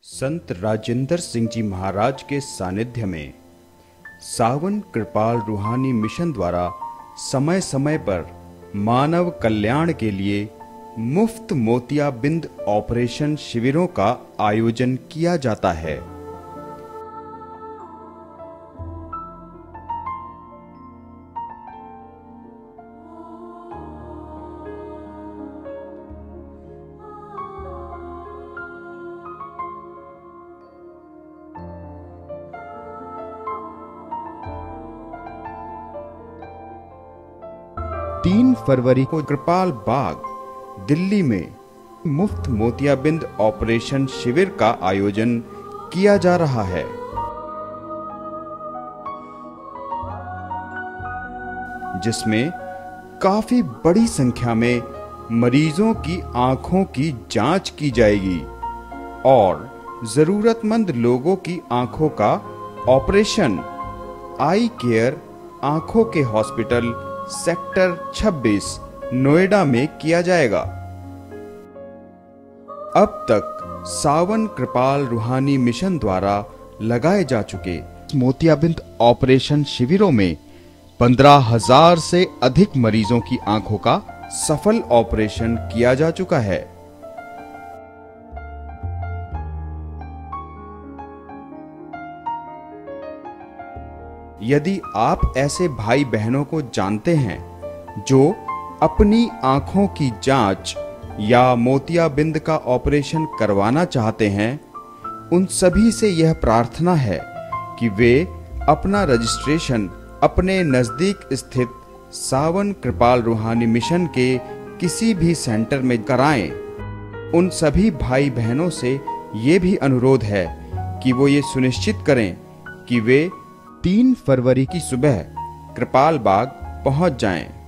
संत राजिंदर सिंह जी महाराज के सानिध्य में सावन कृपाल रूहानी मिशन द्वारा समय समय पर मानव कल्याण के लिए मुफ्त मोतियाबिंद ऑपरेशन शिविरों का आयोजन किया जाता है। तीन फरवरी को कृपाल बाग दिल्ली में मुफ्त मोतियाबिंद ऑपरेशन शिविर का आयोजन किया जा रहा है। जिसमें काफी बड़ी संख्या में मरीजों की आंखों की जांच की जाएगी और जरूरतमंद लोगों की आंखों का ऑपरेशन आई केयर आंखों के हॉस्पिटल सेक्टर 26 नोएडा में किया जाएगा। अब तक सावन कृपाल रूहानी मिशन द्वारा लगाए जा चुके मोतियाबिंद ऑपरेशन शिविरों में 15,000 से अधिक मरीजों की आंखों का सफल ऑपरेशन किया जा चुका है। यदि आप ऐसे भाई बहनों को जानते हैं जो अपनी आंखों की जांच या मोतियाबिंद का ऑपरेशन करवाना चाहते हैं, उन सभी से यह प्रार्थना है कि वे अपना रजिस्ट्रेशन अपने नजदीक स्थित सावन कृपाल रूहानी मिशन के किसी भी सेंटर में कराएं। उन सभी भाई बहनों से ये भी अनुरोध है कि वो ये सुनिश्चित करें कि वे 3 फरवरी की सुबह कृपाल बाग पहुंच जाएं।